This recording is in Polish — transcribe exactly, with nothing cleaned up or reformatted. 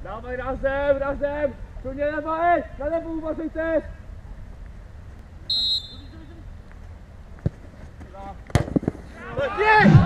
Dawaj razem, razem! Tu nie lewa, ej! Na lewo uważaj też! Tak jest!